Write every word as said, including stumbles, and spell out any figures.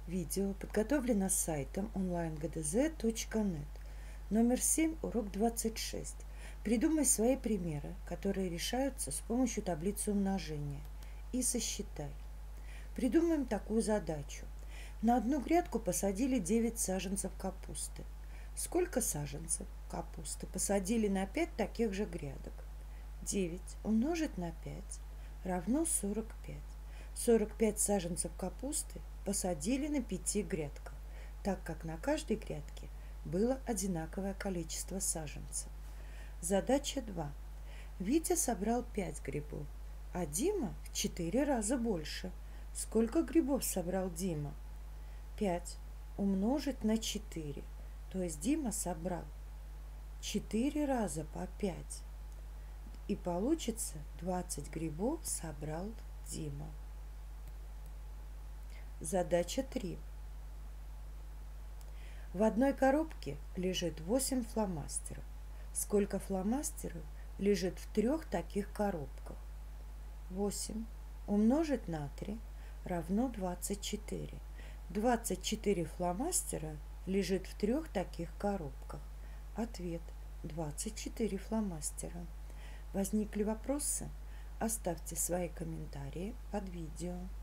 Видео подготовлено сайтом онлайн гэ дэ зэ точка нет. Номер семь, урок двадцать шесть. Придумай свои примеры, которые решаются с помощью таблицы умножения. И сосчитай. Придумаем такую задачу. На одну грядку посадили девять саженцев капусты. Сколько саженцев капусты посадили на пять таких же грядок? девять умножить на пять равно сорок пять. сорок пять саженцев капусты посадили на пяти грядках, так как на каждой грядке было одинаковое количество саженцев. Задача два. Витя собрал пять грибов, а Дима в четыре раза больше. Сколько грибов собрал Дима? пять умножить на четыре, то есть Дима собрал четыре раза по пять. И получится двадцать грибов собрал Дима. Задача три. В одной коробке лежит восемь фломастеров. Сколько фломастеров лежит в трех таких коробках? восемь умножить на три равно двадцать четыре. двадцать четыре фломастера лежит в трех таких коробках. Ответ – двадцать четыре фломастера. Возникли вопросы? Оставьте свои комментарии под видео.